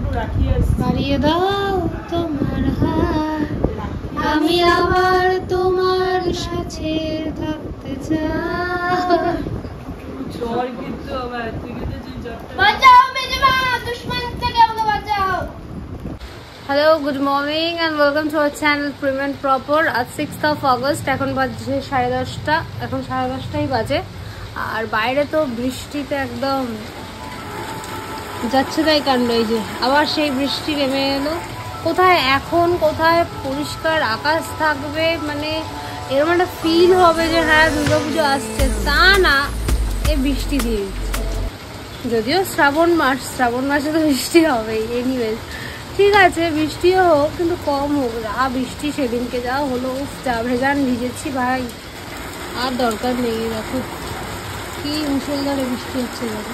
বাড়িয়ে দাও তোমার হাত, আমি আবার তোমার সাথে থাকতে চাই। Hello, good morning and welcome to our channel prim and proper. আজ 6th of August, এখন বাজে 10:30, এখন 10:30 বাজে। আর বাইরে তো বৃষ্টিতে একদম যাচ্ছে তাই কাণ্ড। এই যে আবার সেই বৃষ্টি নেমে এলো। কোথায় এখন কোথায় পরিষ্কার আকাশ থাকবে, মানে এরকম একটা ফিল হবে যে হ্যাঁ দুর্গাপুজো আসছে, তা না, এ বৃষ্টি দিয়ে দিচ্ছে। যদিও শ্রাবণ মাসে তো বৃষ্টি হবেই। এনিওয়েজ ঠিক আছে, বৃষ্টিও হোক কিন্তু কম হোক। যা বৃষ্টি সেদিনকে যা হলো, যা ভেজান ভিজেছি ভাই, আর দরকার নেই। দেখো কি মুষলধারে বৃষ্টি হচ্ছে। দেখো,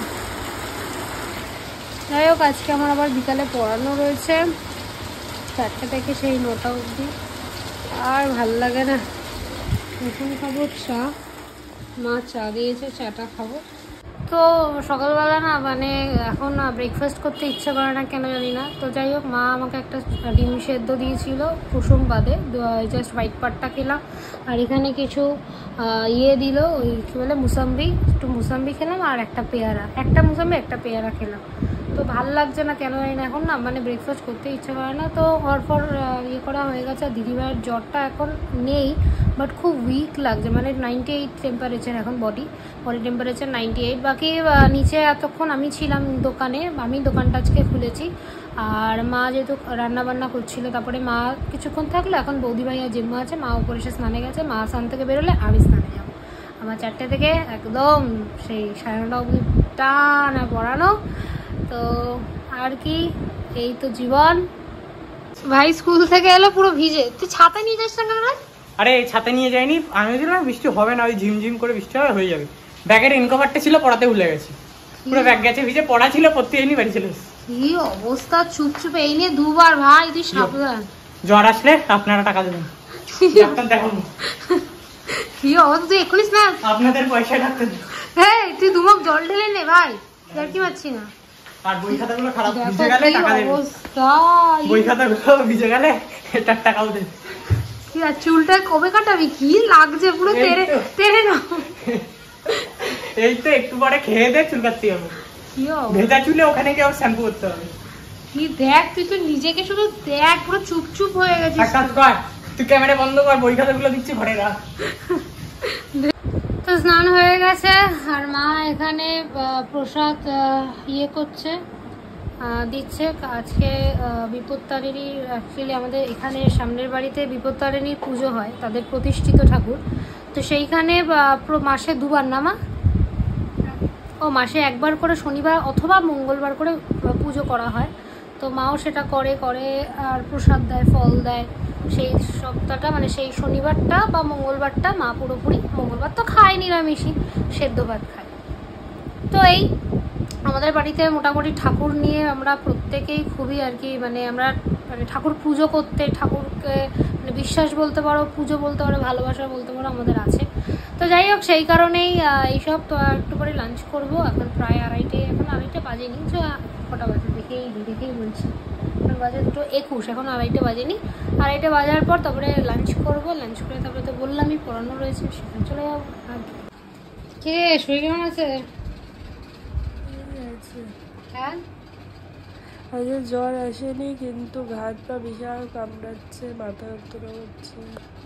যাই হোক, আজকে আমার আবার বিকালে পড়ানো রয়েছে 4টা থেকে সেই 9টা অবধি। আর ভাল লাগে না। এখন খাবো চা, মা চা দিয়েছে, চাটা খাবো। তো সকালবেলা না, মানে এখন ব্রেকফাস্ট করতে ইচ্ছে করে না কেন জানি না। তো যাই হোক, মা আমাকে একটা ডিম সেদ্ধ দিয়েছিল কুসুম বাদে, জাস্ট হোয়াইট পার্টটা খেলাম। আর এখানে কিছু দিল, ওই কী বলে মুসাম্বি, একটু মুসাম্বি খেলাম আর একটা পেয়ারা, একটা মুসাম্বি একটা পেয়ারা খেলাম। তো ভাল লাগছে না কেন জানি না, এখন না মানে ব্রেকফাস্ট করতে ইচ্ছে করে না। তো পর করা হয়ে গেছে। আর দিদিভাইয়ের জ্বরটা এখন নেই, বাট খুব উইক লাগছে, মানে 98 টেম্পারেচার এখন, বডি টেম্পারেচার 98। বাকি নিচে এতক্ষণ আমি ছিলাম দোকানে, আমি দোকানটা আজকে খুলেছি। আর মা যেহেতু রান্নাবান্না করছিল, তারপরে মা কিছুক্ষণ থাকলো। এখন বৌদিভাই আর জেম্মা আছে, মা উপরে এসে স্নানে গেছে। মা স্নান থেকে বেরোলে আমি স্নানে যাবো। আমার 4টে থেকে একদম সেই 9:30 অবধি টানা পড়ানো। তো আর কি, এই তো জীবন। ভাই স্কুল থেকে এলো পুরো ভিজে। তুই ছাতা নিয়ে যাস না কেন? আরে ছাতা নিয়ে যাইনি, আমি ভেবেছিলাম বৃষ্টি হবে না, ওই ঝিমঝিম করে বৃষ্টি হয়ে যাবে। ব্যাগের ইনকভারটা ছিল, পড়াতে ভুলে গেছি, পুরো ব্যাগ গেছে ভিজে। পড়া ছিল, পড়তে যাইনি, বাড়ি চলে এসেছি। কি অবস্থা, চুপচুপ এই নিয়ে দুবার। ভাই তুই সাবধান, জ্বর আসলে আপনারা টাকা দেবেন, ডাক্তার দেখাবো। কি অবস্থা, তুই এখনই স্নান, আপনাদের পয়সা ডাক্তার। হ্যাঁ তুই দুমক জল ঢেলে নে ভাই, আর কি পাচ্ছি না। আর বই খাতাগুলো খারাপ ভিজে গেলে টাকা দেবেন, বই খাতাগুলো ভিজে গেলে এটার টাকাও দেবেন। কি আর চুলটা কবে কাটাবি? কি লাগছে পুরো তেরে না। এই তো একটু পরে খেয়ে দে চুল কাটতে হবে, ভেজা চুলে ওখানে গিয়ে শ্যাম্পু করতে হবে। কি দেখ, তুই তো নিজেকে শুধু দেখ, পুরো চুপচুপ হয়ে গেছিস। তুই ক্যামেরা বন্ধ কর, বই খাতাগুলো দিচ্ছি ঘরে রাখ। তো স্নান হয়ে গেছে, আর মা এখানে প্রসাদ করছে, দিচ্ছে। আজকে বিপত্তারিণী, অ্যাকচুয়ালি আমাদের এখানে সামনের বাড়িতে বিপত্তারিণীর পুজো হয়, তাদের প্রতিষ্ঠিত ঠাকুর। তো সেইখানে মাসে 2বার না মা? মাসে 1বার করে শনিবার অথবা মঙ্গলবার করে পুজো করা হয়। তো মাও সেটা করে আর প্রসাদ দেয়, ফল দেয়। সেই সপ্তাহটা মানে সেই শনিবারটা বা মঙ্গলবারটা মা পুরোপুরি, মঙ্গলবার তো খায় নিরামিষই, সেদ্ধ ভাত খায়। তো এই আমাদের বাড়িতে মোটামুটি ঠাকুর নিয়ে আমরা প্রত্যেকেই খুবই আর কি, মানে আমরা মানে ঠাকুর পুজো করতে, ঠাকুরকে মানে বিশ্বাস বলতে পারো, পুজো বলতে পারো, ভালোবাসা বলতে পারো, আমাদের আছে। তো যাই হোক, সেই কারণেই এইসব। তো একটু পরে লাঞ্চ করবো। এখন প্রায় 2:30, এখন 2:30 বাজেনি। কটা বাজে দেখেই বলছি, এখন বাজে 2:21, এখন 2:30 বাজেনি। 2:30 বাজার পর তারপরে লাঞ্চ করবো। লাঞ্চ করে তারপরে তো বললামই পড়ানো রয়েছে, সেখানে চলে যাবো। আর কে শরীর কেমন আছে? হ্যাঁ, আজকে জ্বর আসেনি, কিন্তু ঘাট পা বিশাল কামড়াচ্ছে, মাথা যন্ত্রণা হচ্ছে।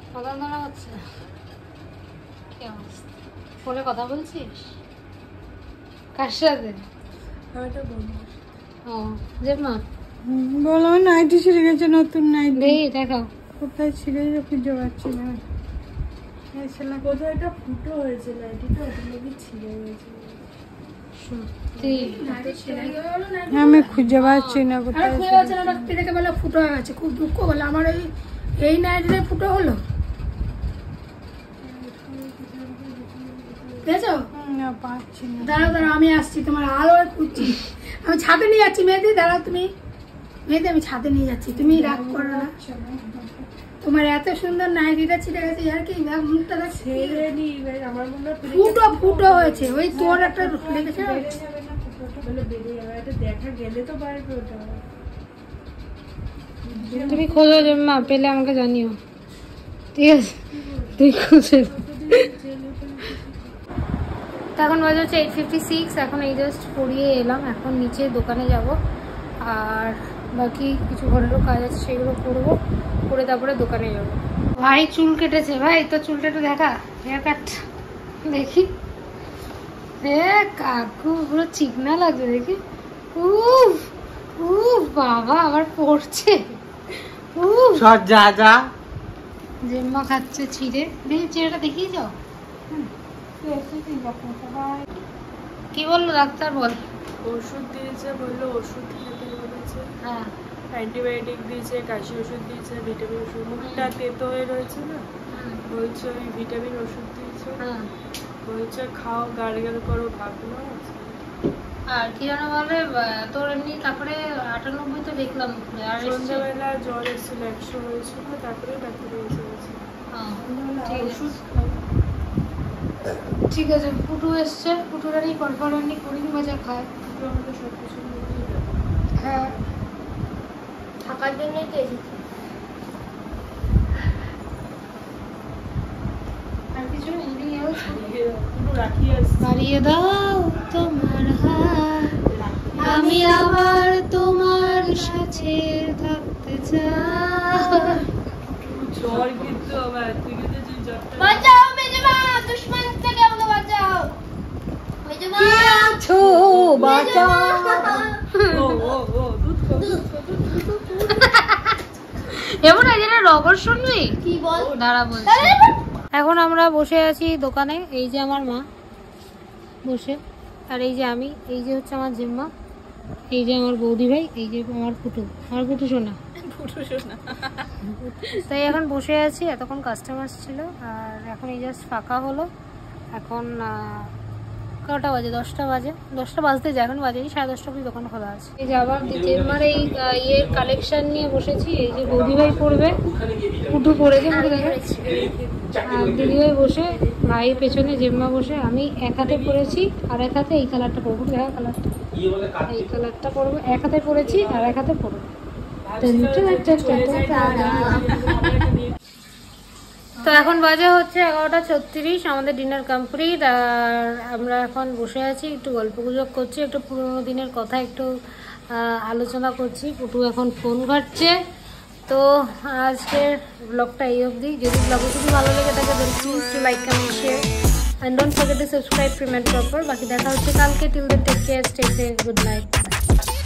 কি অবস্থা? ফোনে কথা বলছিস কার সাথে? আমারটা বন্ধু। ও যে মা বললাম নাইটি ছিঁড়ে গেছে, নতুন নাইটি। দেখাও কোথায় ছিঁড়ে গেছে খুঁজে পাচ্ছি না। কোথায় একটা ফুটো হয়েছে নাইটিটা, ওটা ছিঁড়ে গেছে। আমি খুঁজে পাচ্ছি না কোথায় ফুটো হয়ে গেছে। খুব দুঃখ হলো আমার, এই নাইটে ফুটো হলো। দেখছো না, পাচ্ছি না। দাঁড়াও আমি আসছি, তোমার আলো খুঁজছি। আমি ছাদে নিয়ে যাচ্ছি। মেয়েদি দাঁড়াও, তুমি মেয়েদি, আমি ছাদে নিয়ে যাচ্ছি, তুমি রাগ করো না। তোমার এত সুন্দর নাইটিটা ছিঁড়ে গেছে, আর কি মুখটা ছেড়ে নি, আমার মনে ফুটো হয়েছে। ওই তোর একটা লেগেছে, দেখা গেলে তো পারবে ওটা। তুমি খোঁজো জেম্মা, পেলে আমাকে জানিও, ঠিক আছে? তুই খুঁজে। এখন বাজে হচ্ছে 8:56। এখন এই জাস্ট পড়িয়ে এলাম, এখন নিচে দোকানে যাব, আর বাকি কিছু ঘরেরও কাজ আছে সেগুলো করবো, করে তারপরে দোকানে যাব। ভাই চুল কেটেছে, ভাই তো চুলটা একটু দেখা, হেয়ার কাট দেখি। কাকু পুরো চিকনা লাগছে দেখি। উফ উফ বাবা, আবার পড়ছে। উফ যা যা জেম্মা খাচ্ছে ছিঁড়ে, দেখি চেহারাটা দেখিয়ে যাও। কি বললো ডাক্তার? বল। ওষুধ দিয়েছে, বললো ওষুধ খেতে বলেছে। হ্যাঁ, অ্যান্টিবায়োটিক দিয়েছে, কাশি ওষুধ দিয়েছে, ভিটামিন ওষুধ। মুখটা তেতো হয়ে রয়েছে না, বলছে ওই ভিটামিন ওষুধ দিয়েছে, বলছে খাও, গার্গেল করো, ভাবনা। আর কি জানো বলে তোর এমনি তারপরে 98 তো দেখলাম, আর সন্ধ্যাবেলা জ্বর এসেছিল, 100 হয়েছিল, তারপরে ডাক্তার এসে গেছে। ওষুধ ঠিক আছে। পুটু এসছে, পুটুরানি কনফারেন্নি করিনি মজা খায়। আমাদের সব কিছু হ্যাঁ, থাকার জন্যই তো এসেছি, আর কিছু হারিয়ে দাও তোমার হাত, আমি আবার তোমার সাথে থাকতে চাই। জ্বর কিন্তু আবার তুই কিন্তু যে জ্বরটা বাঁচাও মেজমা, দুশমন থেকে আমাকে বাঁচাও মেজমা, কে আছো বাঁচাও। ও ও ও দুধ এমন যেন রগর শুনবি কি বল, দাঁড়া বলছি। এখন আমরা বসে আছি দোকানে, এই যে আমার মা বসে, আর এই যে আমি, এই যে হচ্ছে আমার জিম্মা, এই যে আমার বৌদি ভাই, এই যে আমার পুটু সোনা। তাই এখন বসে আছি, এতক্ষণ কাস্টমার ছিল, আর এখন এই জাস্ট ফাঁকা হলো। এখন কটা বাজে? 10টা বাজে, 10টা বাজতে যায়, এখন বাজে 10:30 অবধি দোকান খোলা আছে। এই যে আবার জেম্মার এই ইয়ের কালেকশন নিয়ে বসেছি। এই যে বৌদি ভাই পড়বে, পুটু পড়েছে, পুটু দেখে, আর দিদিভাই বসে, ভাই পেছনে, জেম্মা বসে, আমি এক হাতে পরেছি আর এক হাতে এই কালারটা পরবো, দেখা কালারটা, এই কালারটা পরবো, এক হাতে পরেছি আর এক হাতে পরবো। তো এখন বাজে হচ্ছে 11:36, আমাদের ডিনার কমপ্লিট, আর আমরা এখন বসে আছি, একটু গল্প গুজব করছি, একটু পুরোনো দিনের কথা একটু আলোচনা করছি। পুটু এখন ফোন ঘাটছে। তো আজকের ব্লগটা এই অবধি। যদি ব্লগে কিছু ভালো লেগে থাকে then please to like, comment, share and don't forget to subscribe prim and proper. বাকি দেখা হচ্ছে কালকে। Till then take care, stay safe, good night.